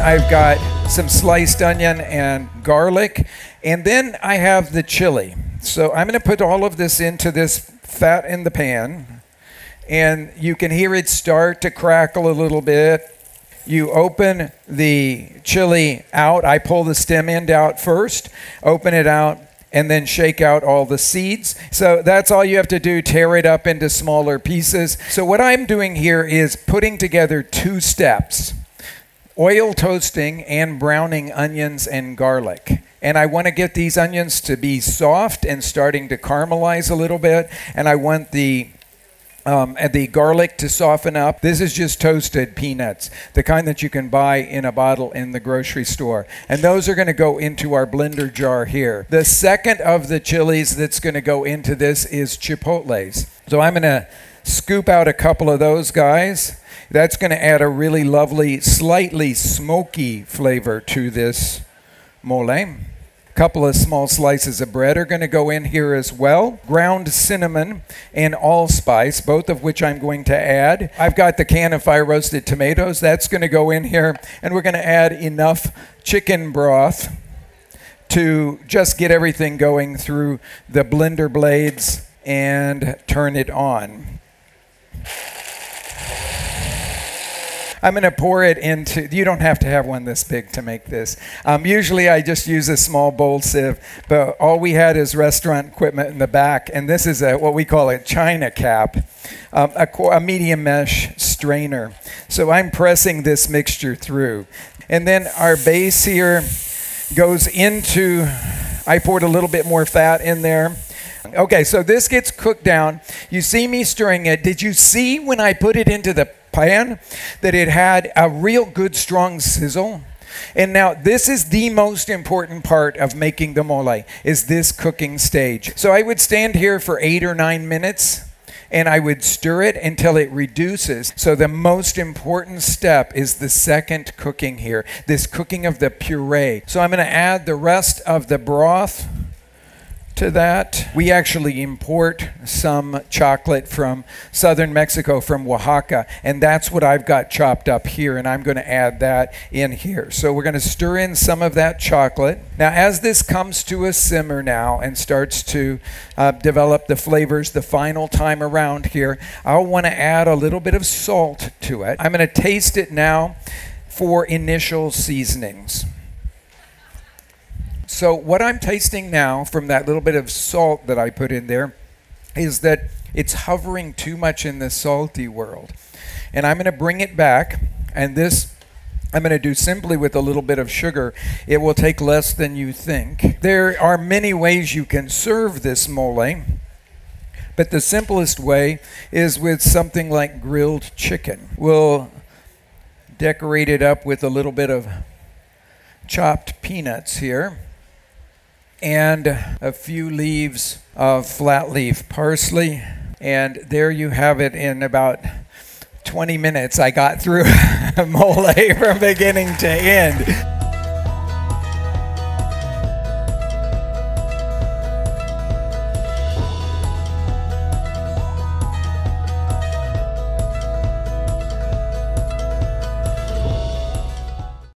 I've got some sliced onion and garlic, and then I have the chili. So I'm going to put all of this into this fat in the pan, and you can hear it start to crackle a little bit. You open the chili out. I pull the stem end out first, open it out, and then shake out all the seeds. So that's all you have to do, tear it up into smaller pieces. So what I'm doing here is putting together 2 steps: oil toasting and browning onions and garlic. And I want to get these onions to be soft and starting to caramelize a little bit. And I want the garlic to soften up. This is just toasted peanuts, the kind that you can buy in a bottle in the grocery store. And those are going to go into our blender jar here. The second of the chilies that's going to go into this is chipotles. So I'm going to scoop out a couple of those guys. That's going to add a really lovely, slightly smoky flavor to this mole. A couple of small slices of bread are going to go in here as well. Ground cinnamon and allspice, both of which I'm going to add. I've got the can of fire roasted tomatoes. That's going to go in here. And we're going to add enough chicken broth to just get everything going through the blender blades and turn it on. I'm going to pour it into, you don't have to have one this big to make this. Usually I just use a small bowl sieve, but all we had is restaurant equipment in the back, and this is what we call a china cap, a medium mesh strainer. So I'm pressing this mixture through. And then our base here goes into, I poured a little bit more fat in there. Okay, so this gets cooked down. You see me stirring it. Did you see when I put it into the pan that it had a real good strong sizzle? And now this is the most important part of making the mole, is this cooking stage. So I would stand here for 8 or 9 minutes and I would stir it until it reduces. So the most important step is the second cooking here, this cooking of the puree. So I'm going to add the rest of the broth to that. We actually import some chocolate from southern Mexico, from Oaxaca, and that's what I've got chopped up here, and I'm going to add that in here. So we're going to stir in some of that chocolate. Now as this comes to a simmer now and starts to develop the flavors the final time around here, I'll want to add a little bit of salt to it. I'm going to taste it now for initial seasonings. So what I'm tasting now from that little bit of salt that I put in there is that it's hovering too much in the salty world. And I'm going to bring it back, and this I'm going to do simply with a little bit of sugar. It will take less than you think. There are many ways you can serve this mole, but the simplest way is with something like grilled chicken. We'll decorate it up with a little bit of chopped peanuts here, and a few leaves of flat leaf parsley. And there you have it. In about 20 minutes, I got through mole from beginning to end.